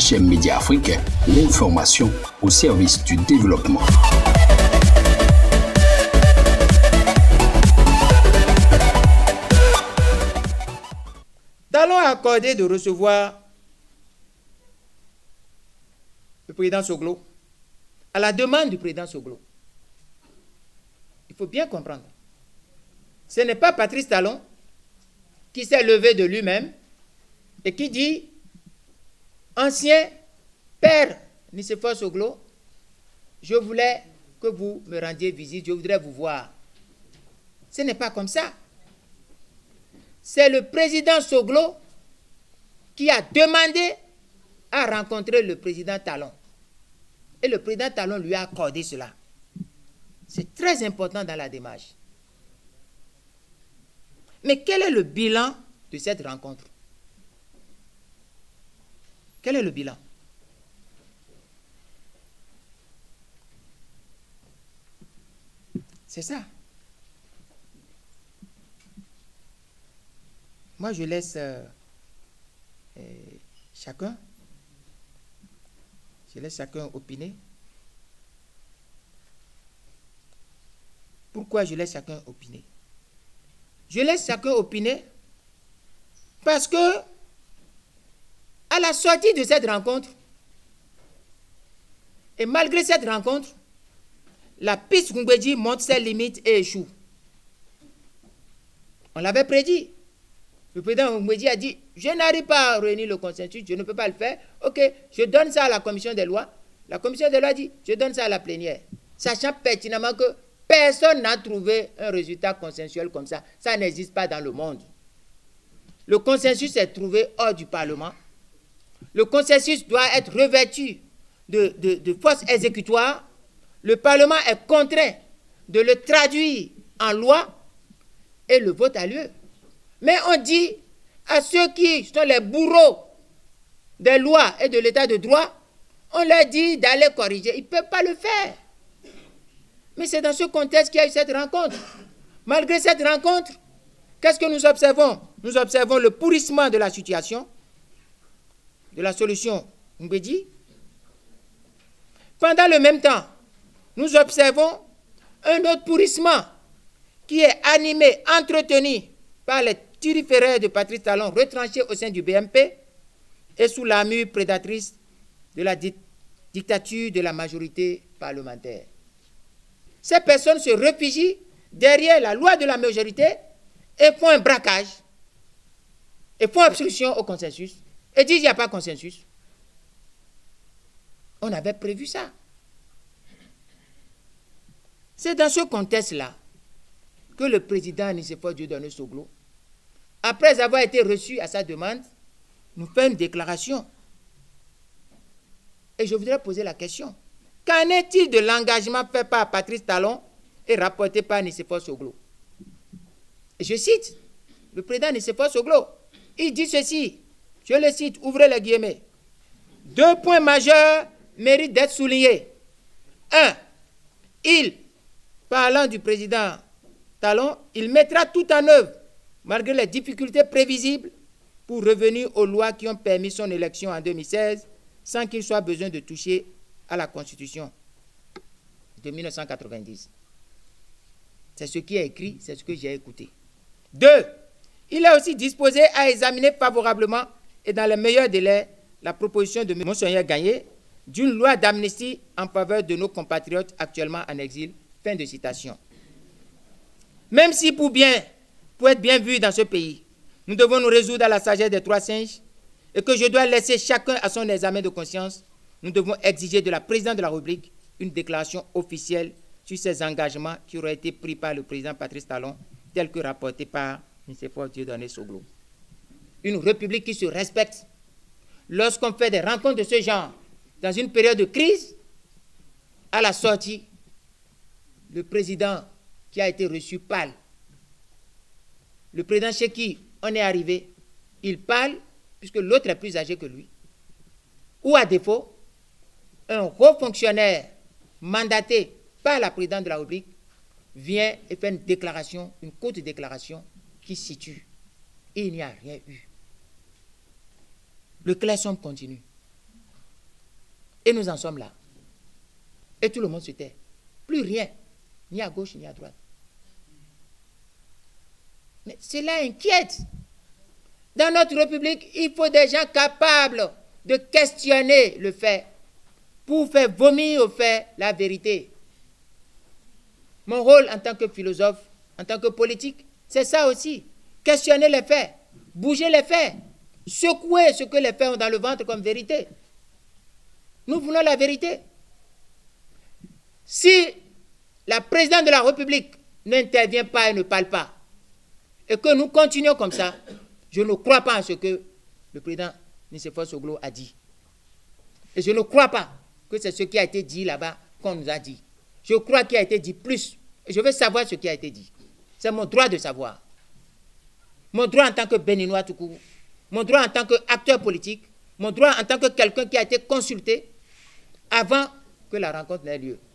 HM Média Africain, l'information au service du développement. Talon a accordé de recevoir le président Soglo à la demande du président Soglo. Il faut bien comprendre. Ce n'est pas Patrice Talon qui s'est levé de lui-même et qui dit « Ancien père Nicéphore Soglo, je voulais que vous me rendiez visite, je voudrais vous voir. » Ce n'est pas comme ça. C'est le président Soglo qui a demandé à rencontrer le président Talon. Et le président Talon lui a accordé cela. C'est très important dans la démarche. Mais quel est le bilan de cette rencontre? Quel est le bilan? C'est ça. Moi, je laisse chacun opiner. Pourquoi je laisse chacun opiner? Je laisse chacun opiner parce que, à la sortie de cette rencontre, et malgré cette rencontre, la piste Ngoumbedji monte ses limites et échoue. On l'avait prédit. Le président Ngoumbedji a dit, je n'arrive pas à réunir le consensus, je ne peux pas le faire. Ok, je donne ça à la commission des lois. La commission des lois dit, je donne ça à la plénière. Sachant pertinemment que personne n'a trouvé un résultat consensuel comme ça. Ça n'existe pas dans le monde. Le consensus est trouvé hors du Parlement. Le consensus doit être revêtu de force exécutoire. Le Parlement est contraint de le traduire en loi et le vote a lieu. Mais on dit à ceux qui sont les bourreaux des lois et de l'état de droit, on leur dit d'aller corriger. Ils ne peuvent pas le faire. Mais c'est dans ce contexte qu'il y a eu cette rencontre. Malgré cette rencontre, qu'est-ce que nous observons? Nous observons le pourrissement de la situation, de la solution Ngoumbedji. Pendant le même temps, nous observons un autre pourrissement qui est animé, entretenu par les thuriféraires de Patrice Talon retranchés au sein du BMP et sous l'armure prédatrice de la dictature de la majorité parlementaire. Ces personnes se réfugient derrière la loi de la majorité et font un braquage et font obstruction au consensus et disent qu'il n'y a pas de consensus. On avait prévu ça. C'est dans ce contexte-là que le président Nicéphore Dieudonné Soglo, après avoir été reçu à sa demande, nous fait une déclaration. Et je voudrais poser la question. Qu'en est-il de l'engagement fait par Patrice Talon et rapporté par Nicéphore Soglo? Et je cite le président Nicéphore Soglo. Il dit ceci, je le cite, ouvrez les guillemets. Deux points majeurs méritent d'être soulignés. Un, parlant du président Talon, il mettra tout en œuvre, malgré les difficultés prévisibles, pour revenir aux lois qui ont permis son élection en 2016, sans qu'il soit besoin de toucher à la Constitution de 1990. C'est ce qui est écrit, c'est ce que j'ai écouté. Deux, il est aussi disposé à examiner favorablement et dans les meilleurs délais la proposition de Monseigneur Gagné d'une loi d'amnistie en faveur de nos compatriotes actuellement en exil. Fin de citation. Même si pour être bien vu dans ce pays, nous devons nous résoudre à la sagesse des trois singes et que je dois laisser chacun à son examen de conscience, nous devons exiger de la présidente de la République une déclaration officielle sur ces engagements qui auraient été pris par le président Patrice Talon, tel que rapporté par Nicéphore Dieudonné Soglo. Une république qui se respecte. Lorsqu'on fait des rencontres de ce genre, dans une période de crise, à la sortie, le président qui a été reçu parle. Le président chez qui on est arrivé, il parle, puisque l'autre est plus âgé que lui. Ou à défaut, un haut fonctionnaire mandaté par la présidente de la République vient et fait une déclaration, une courte déclaration qui situe. Et il n'y a rien eu. Le clair-sombre continue. Et nous en sommes là. Et tout le monde se tait. Plus rien, ni à gauche ni à droite. Mais cela inquiète. Dans notre République, il faut des gens capables de questionner le fait pour faire vomir au fait la vérité. Mon rôle en tant que philosophe, en tant que politique, c'est ça aussi. Questionner les faits, bouger les faits, secouer ce que les faits ont dans le ventre comme vérité. Nous voulons la vérité. Si la présidente de la République n'intervient pas et ne parle pas, et que nous continuons comme ça, je ne crois pas en ce que le président Nicéphore Soglo a dit. Et je ne crois pas que c'est ce qui a été dit là-bas qu'on nous a dit. Je crois qu'il a été dit plus. Et je veux savoir ce qui a été dit. C'est mon droit de savoir. Mon droit en tant que Béninois tout court. Mon droit en tant qu'acteur politique. Mon droit en tant que quelqu'un qui a été consulté avant que la rencontre n'ait lieu.